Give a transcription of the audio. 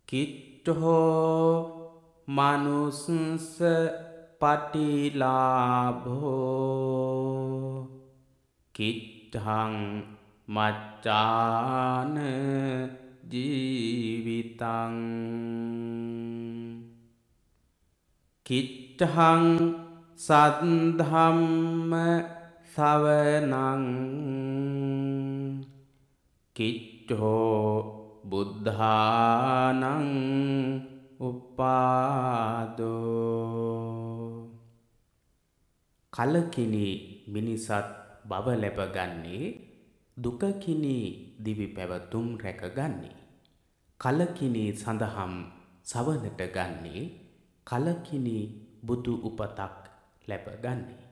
කිට්ඨෝ මනුස්ස පටිලාභෝ කිට්ඨං මච්ඡාන ජීවිතං කිට්ඨං සද්ධම්ම සවනං කිට්ඨෝ බුද්ධානං උපාදෝ කලකිනි මිනිසත් බව ලැබගන්නේ දුකකිනි දිවි පැවතුම් රැකගන්නේ කලකිනි සඳහම් සවනට ගන්නේ කලකිනි බුදු උපතක් ලැබගන්නේ